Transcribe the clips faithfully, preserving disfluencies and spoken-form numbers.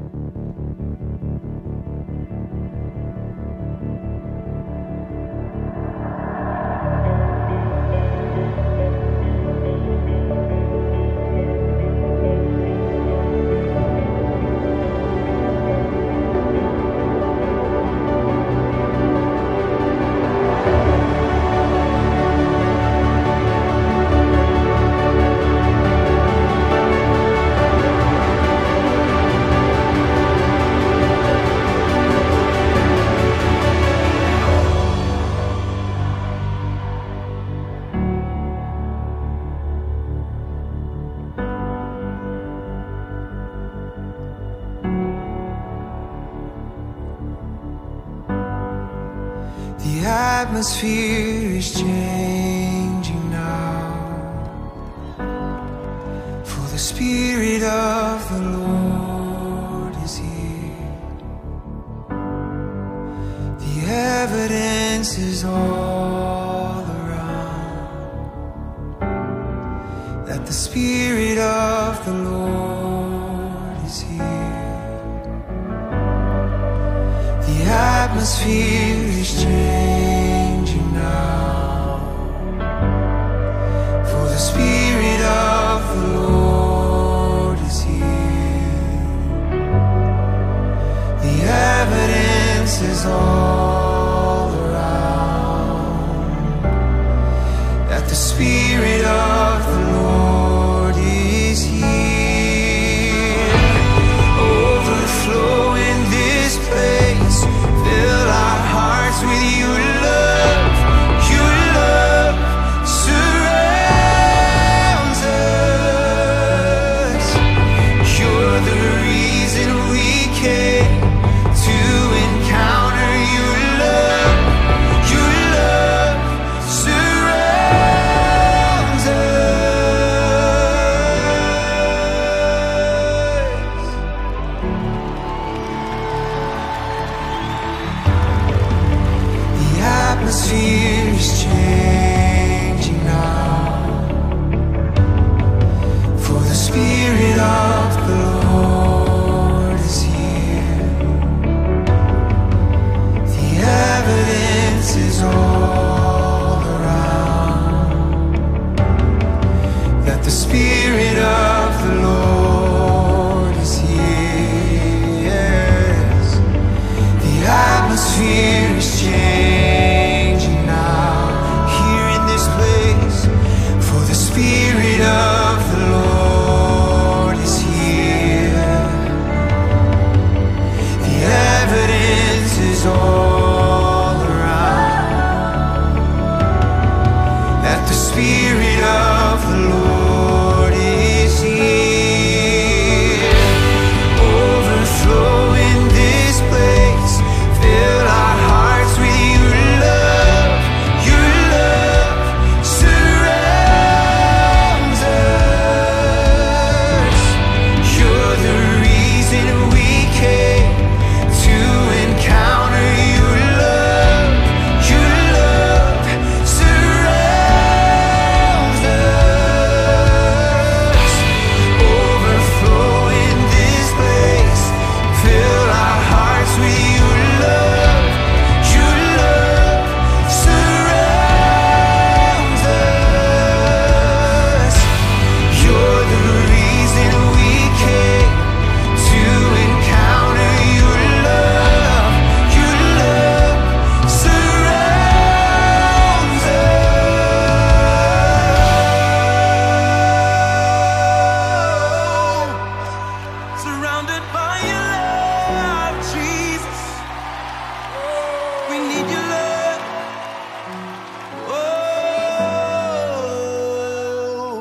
The atmosphere is changing now, for the Spirit of the Lord is here. The evidence is all around that the Spirit of the Lord is here. The atmosphere is changing now, for the Spirit of the Lord is here. The evidence is all around that the Spirit of the Lord is here. Overflow in this place, fill our hearts with your love. Your love surrounds us. You're the reason we came to encounter your love. Your love surrounds us. The atmosphere is changing now, for the Spirit of the Lord is here. The evidence is all around that the Spirit of the Lord is here. Yes. The atmosphere is changing now, here in this place, for the Spirit of the Lord is here. The evidence is all around that the Spirit of the Lord is here. Overflow in this place, fill our hearts with your love. Your love surrounds us. You're the reason we came to encounter your love. Your love surrounds us. Overflow in this place, fill our hearts with your love. Your love surrounds us. You're the reason we came to encounter your love. Your love surrounds us. Surrounded by your love, Jesus. We need your love. Oh.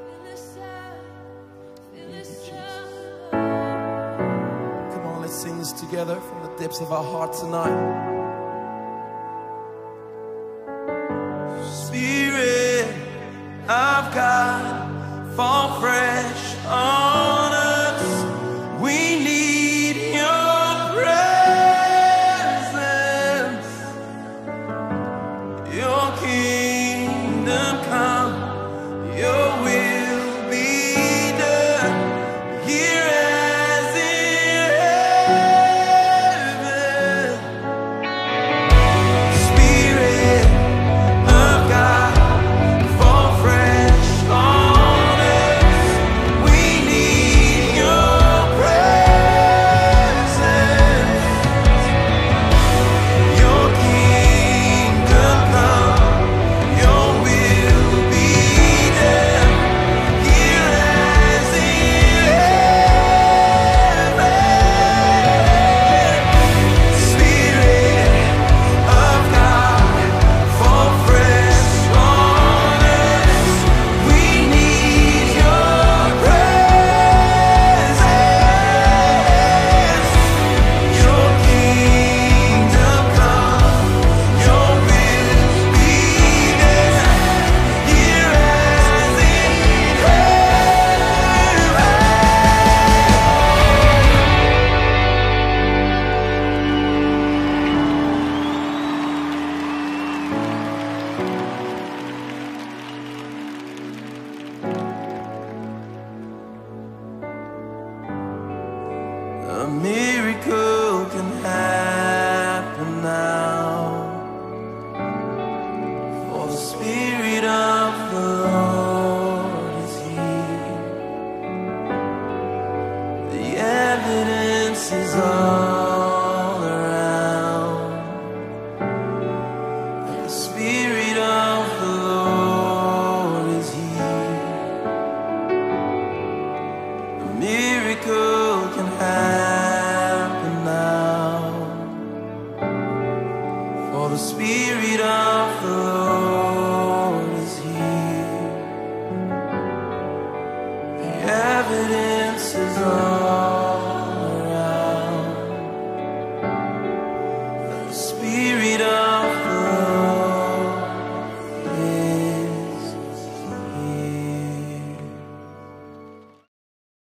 Come on, let's sing this together from the depths of our hearts tonight. Spirit of God, fall fresh on us. We need your presence. Your kingdom come, your will be done, here as in A miracle can happen now. For the Spirit of the Lord is here. The evidence is all around that the Spirit of the Lord is here. A miracle can happen now. For the Spirit of